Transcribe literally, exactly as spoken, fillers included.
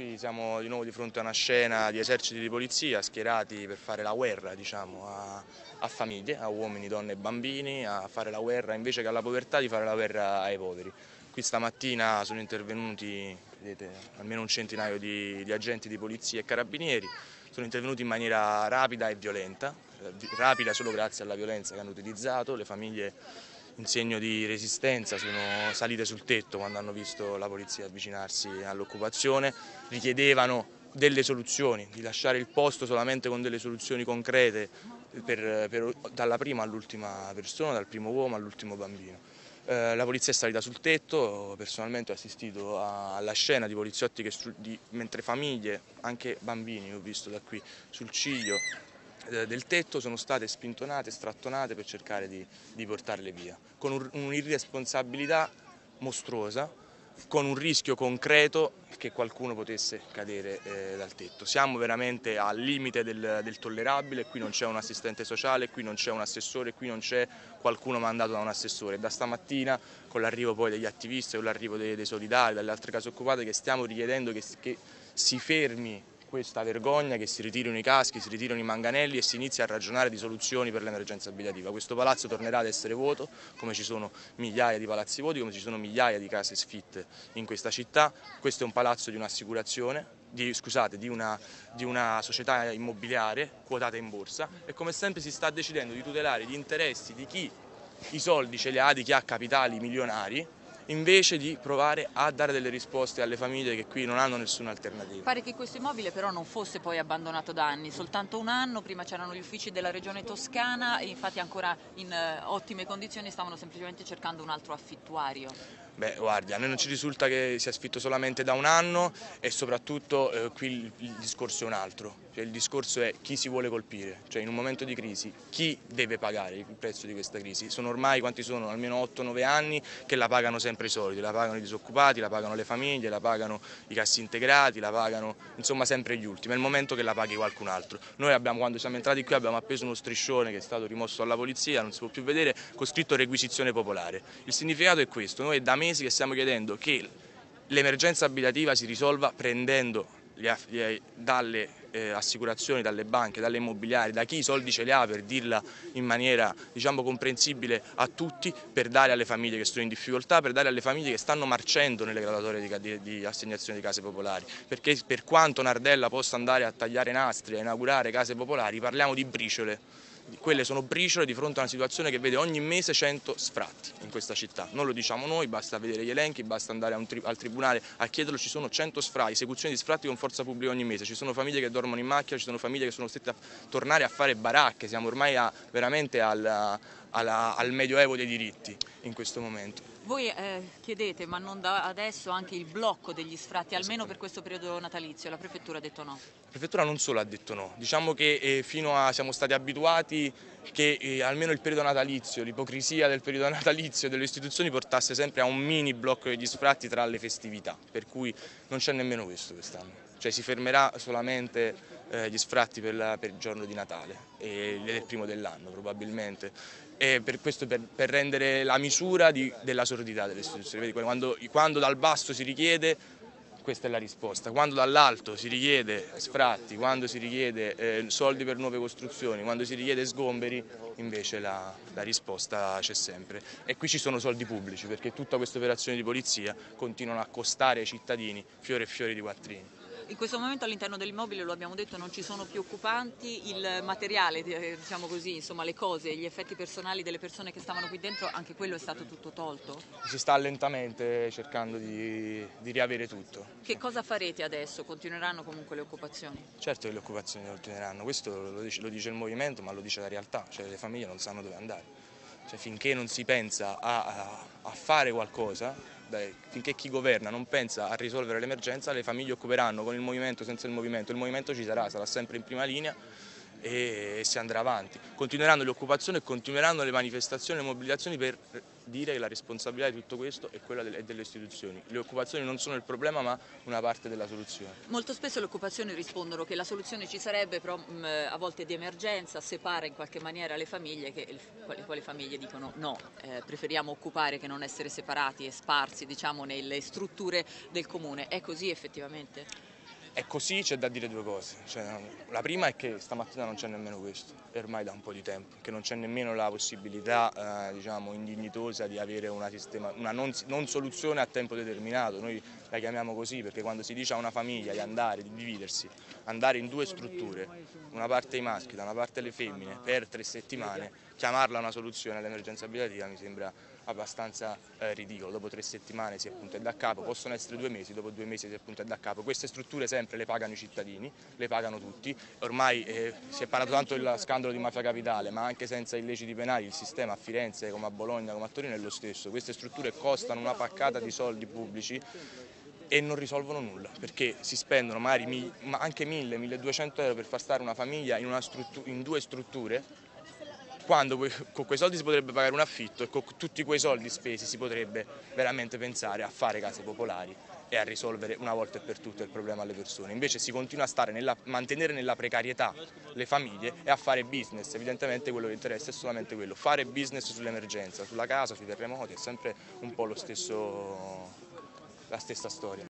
qui siamo di nuovo di fronte a una scena di eserciti di polizia schierati per fare la guerra, diciamo, a, a famiglie, a uomini, donne e bambini, a fare la guerra invece che alla povertà, di fare la guerra ai poveri. Qui stamattina sono intervenuti, vedete, almeno un centinaio di, di agenti di polizia e carabinieri, sono intervenuti in maniera rapida e violenta, rapida solo grazie alla violenza che hanno utilizzato. Le famiglie in segno di resistenza sono salite sul tetto quando hanno visto la polizia avvicinarsi all'occupazione, richiedevano delle soluzioni, di lasciare il posto solamente con delle soluzioni concrete per, per, dalla prima all'ultima persona, dal primo uomo all'ultimo bambino. Eh, la polizia è salita sul tetto, personalmente ho assistito a, alla scena di poliziotti che di, mentre famiglie, anche bambini ho visto da qui, sul ciglio del tetto sono state spintonate, strattonate per cercare di, di portarle via, con un'irresponsabilità mostruosa, con un rischio concreto che qualcuno potesse cadere eh, dal tetto. Siamo veramente al limite del, del tollerabile, qui non c'è un assistente sociale, qui non c'è un assessore, qui non c'è qualcuno mandato da un assessore. Da stamattina, con l'arrivo poi degli attivisti, con l'arrivo dei, dei solidari, dalle altre case occupate, che stiamo richiedendo che, che si fermi questa vergogna, che si ritirino i caschi, si ritirino i manganelli e si inizia a ragionare di soluzioni per l'emergenza abitativa. Questo palazzo tornerà ad essere vuoto, come ci sono migliaia di palazzi vuoti, come ci sono migliaia di case sfitte in questa città. Questo è un palazzo di un'assicurazione, di, scusate, di una, di una società immobiliare quotata in borsa e come sempre si sta decidendo di tutelare gli interessi di chi i soldi ce li ha, di chi ha capitali milionari, invece di provare a dare delle risposte alle famiglie che qui non hanno nessuna alternativa. Pare che questo immobile però non fosse poi abbandonato da anni, soltanto un anno, prima c'erano gli uffici della regione Toscana e infatti ancora in ottime condizioni, stavano semplicemente cercando un altro affittuario. Beh, guardi, a noi non ci risulta che sia affitto solamente da un anno e soprattutto eh, qui il, il discorso è un altro, cioè, il discorso è chi si vuole colpire, cioè in un momento di crisi chi deve pagare il prezzo di questa crisi. Sono ormai, quanti sono? Almeno otto nove anni che la pagano sempre i soliti, la pagano i disoccupati, la pagano le famiglie, la pagano i cassintegrati, la pagano insomma sempre gli ultimi, è il momento che la paghi qualcun altro. Noi abbiamo, quando siamo entrati qui abbiamo appeso uno striscione che è stato rimosso dalla polizia, non si può più vedere, con scritto requisizione popolare. Il significato è questo, noi da mesi che stiamo chiedendo che l'emergenza abitativa si risolva prendendo gli, gli, dalle eh, assicurazioni, dalle banche, dalle immobiliari, da chi i soldi ce li ha, per dirla in maniera diciamo comprensibile a tutti, per dare alle famiglie che sono in difficoltà, per dare alle famiglie che stanno marcendo nelle graduatorie di, di, di assegnazione di case popolari, perché per quanto Nardella possa andare a tagliare nastri, a inaugurare case popolari, parliamo di briciole. Quelle sono briciole di fronte a una situazione che vede ogni mese cento sfratti in questa città. Non lo diciamo noi, basta vedere gli elenchi, basta andare tri al tribunale a chiederlo, ci sono cento sfratti, esecuzioni di sfratti con forza pubblica ogni mese, ci sono famiglie che dormono in macchina, ci sono famiglie che sono costrette a tornare a fare baracche, siamo ormai a, veramente al, alla, al medioevo dei diritti in questo momento. Voi eh, chiedete, ma non da adesso, anche il blocco degli sfratti, almeno per questo periodo natalizio, la Prefettura ha detto no? La Prefettura non solo ha detto no, diciamo che eh, fino a siamo stati abituati che eh, almeno il periodo natalizio, l'ipocrisia del periodo natalizio delle istituzioni portasse sempre a un mini blocco degli sfratti tra le festività, per cui non c'è nemmeno questo quest'anno, cioè si fermerà solamente eh, gli sfratti per, la, per il giorno di Natale e del primo dell'anno probabilmente. E per questo per, per rendere la misura di, della sordità delle istituzioni. Vedi, quando, quando dal basso si richiede, questa è la risposta, quando dall'alto si richiede sfratti, quando si richiede eh, soldi per nuove costruzioni, quando si richiede sgomberi, invece la, la risposta c'è sempre. E qui ci sono soldi pubblici, perché tutta questa operazione di polizia continuano a costare ai cittadini fiori e fiori di quattrini. In questo momento all'interno dell'immobile, lo abbiamo detto, non ci sono più occupanti, il materiale, diciamo così, insomma le cose, gli effetti personali delle persone che stavano qui dentro, anche quello è stato tutto tolto? Si sta lentamente cercando di, di riavere tutto. Che cosa farete adesso? Continueranno comunque le occupazioni? Certo che le occupazioni continueranno, questo lo dice, lo dice il movimento, ma lo dice la realtà, cioè le famiglie non sanno dove andare. Cioè, finché non si pensa a, a, a fare qualcosa, beh, finché chi governa non pensa a risolvere l'emergenza, le famiglie occuperanno con il movimento, senza il movimento. Il movimento ci sarà, sarà sempre in prima linea e, e si andrà avanti. Continueranno le occupazioni e continueranno le manifestazioni e le mobilitazioni per dire che la responsabilità di tutto questo è quella delle, delle istituzioni. Le occupazioni non sono il problema, ma una parte della soluzione. Molto spesso le occupazioni rispondono che la soluzione ci sarebbe, però mh, a volte di emergenza separa in qualche maniera le famiglie, che le quali famiglie dicono no, eh, preferiamo occupare che non essere separati e sparsi, diciamo, nelle strutture del comune. È così effettivamente? E così c'è da dire due cose, cioè, la prima è che stamattina non c'è nemmeno questo, e ormai da un po' di tempo, che non c'è nemmeno la possibilità eh, diciamo, indignitosa di avere una, sistema, una non, non soluzione a tempo determinato, noi la chiamiamo così perché quando si dice a una famiglia di andare, di dividersi, andare in due strutture, una parte i maschi, da una parte le femmine, per tre settimane, chiamarla una soluzione all'emergenza abitativa mi sembra abbastanza eh, ridicolo. Dopo tre settimane si è punta da capo, possono essere due mesi, dopo due mesi si è punta da capo. Queste strutture sempre le pagano i cittadini, le pagano tutti, ormai eh, si è parlato tanto del scandalo di Mafia Capitale, ma anche senza illeciti penali il sistema a Firenze come a Bologna come a Torino è lo stesso. Queste strutture costano una paccata di soldi pubblici e non risolvono nulla, perché si spendono magari anche mille milleduecento euro per far stare una famiglia in, una in due strutture, quando con quei soldi si potrebbe pagare un affitto e con tutti quei soldi spesi si potrebbe veramente pensare a fare case popolari e a risolvere una volta e per tutte il problema alle persone. Invece si continua a stare nella, mantenere nella precarietà le famiglie e a fare business. Evidentemente quello che interessa è solamente quello, fare business sull'emergenza, sulla casa, sui terremoti, è sempre un po' lo stesso, la stessa storia.